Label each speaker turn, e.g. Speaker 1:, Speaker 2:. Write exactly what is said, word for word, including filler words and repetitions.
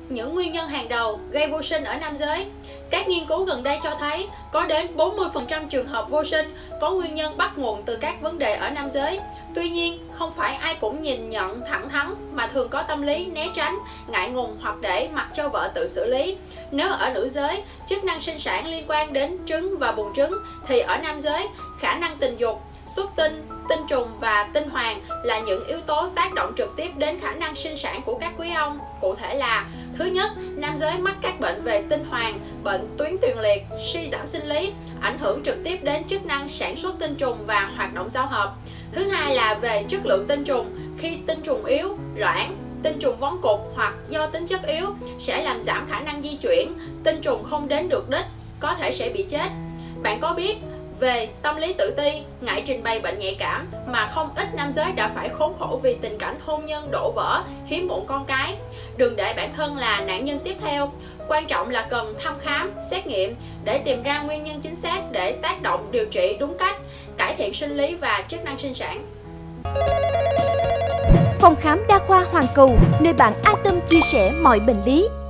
Speaker 1: những nguyên nhân hàng đầu gây vô sinh ở nam giới. Các nghiên cứu gần đây cho thấy có đến bốn mươi phần trăm trường hợp vô sinh có nguyên nhân bắt nguồn từ các vấn đề ở nam giới. Tuy nhiên, không phải ai cũng nhìn nhận thẳng thắn mà thường có tâm lý né tránh, ngại ngùng hoặc để mặc cho vợ tự xử lý. Nếu ở nữ giới, chức năng sinh sản liên quan đến trứng và buồng trứng, thì ở nam giới, khả năng tình dục, xuất tinh, tinh trùng và tinh hoàng là những yếu tố tác động trực tiếp đến khả năng sinh sản của các quý ông. Cụ thể là: thứ nhất, nam giới mắc các bệnh về tinh hoàng, bệnh tuyến tiền liệt, suy giảm sinh lý, ảnh hưởng trực tiếp đến chức năng sản xuất tinh trùng và hoạt động giao hợp. Thứ hai là về chất lượng tinh trùng, khi tinh trùng yếu, loãng, tinh trùng vón cục hoặc do tính chất yếu sẽ làm giảm khả năng di chuyển, tinh trùng không đến được đích, có thể sẽ bị chết. Bạn có biết về tâm lý tự ti, ngại trình bày bệnh nhạy cảm mà không ít nam giới đã phải khốn khổ vì tình cảnh hôn nhân đổ vỡ, hiếm muộn con cái. Đừng để bản thân là nạn nhân tiếp theo. Quan trọng là cần thăm khám, xét nghiệm để tìm ra nguyên nhân chính xác để tác động điều trị đúng cách, cải thiện sinh lý và chức năng sinh sản.
Speaker 2: Phòng khám đa khoa Hoàng Cừu, nơi bạn an tâm chia sẻ mọi bệnh lý.